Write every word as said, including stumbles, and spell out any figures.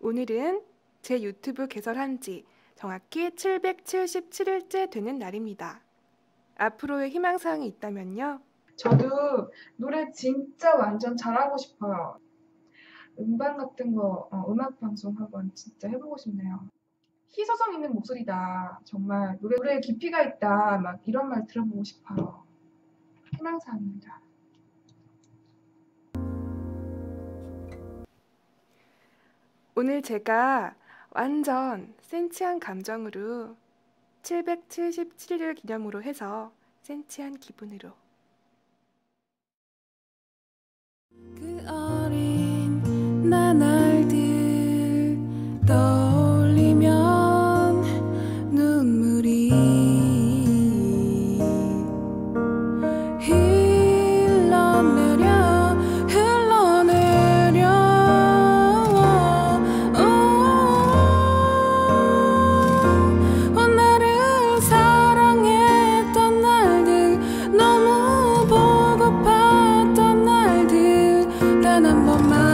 오늘은 제 유튜브 개설한 지 정확히 칠백칠십칠 일째 되는 날입니다. 앞으로의 희망사항이 있다면요? 저도 노래 진짜 완전 잘하고 싶어요. 음반 같은 거, 어, 음악 방송 한번 진짜 해보고 싶네요. 희소성 있는 목소리다. 정말 노래, 노래에 깊이가 있다. 막 이런 말 들어보고 싶어요. 희망사항입니다. 오늘 제가 완전 센치한 감정으로 칠백칠십칠 일 기념으로 해서 센치한 기분으로 그 어린 나날들 떠올리면 눈물이 흘러내려 흘러내려 오, 나를 사랑했던 날들 너무 보고팠던 날들 단 한 번만